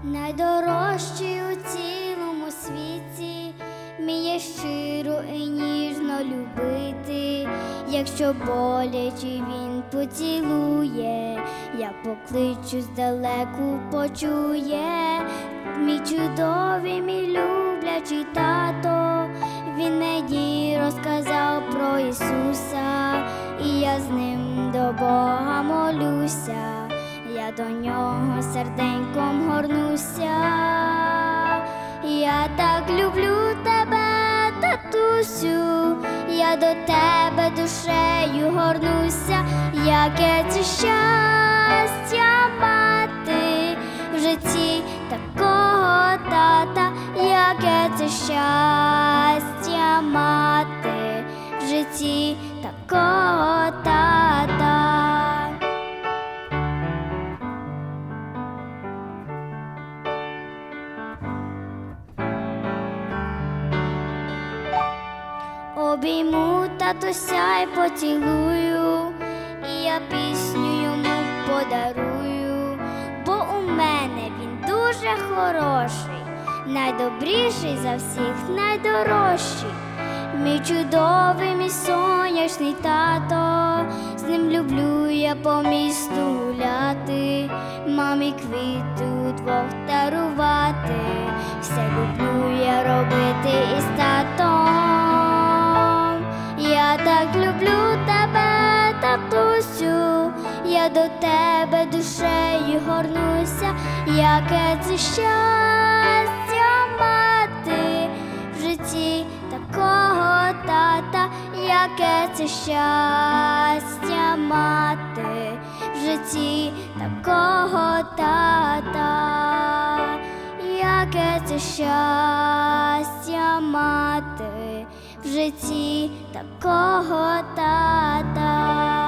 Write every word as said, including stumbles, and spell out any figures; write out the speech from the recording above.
Найдорожчий у цілому світі, вміє щиро і ніжно любити. Якщо боляче він поцілує, я покличу здалеку, почує. Мій чудовий, мій люблячий тато, він мені розказав про Ісуса, і я з ним до Бога молюся. Я до нього серденьком горнуся. Я так люблю тебе, татусю, я до тебе душею горнуся. Яке це щастя мати в житті такого тата, яке це щастя мати в житті такого тата. Обійму татуся й поцілую, і я пісню йому подарую, бо у мене він дуже хороший, найдобріший за всіх, найдорожчий. Мій чудовий, мій сонячний тато, з ним люблю я по місту гуляти, мамі квіти удвох дарувати, все люблю я робити із татом. Я так люблю тебе, татусю, я до тебе душею горнуся. Яке це щастя мати в житті такого тата, яке це щастя мати в житті такого тата, яке це щастя мати в житті такого тата.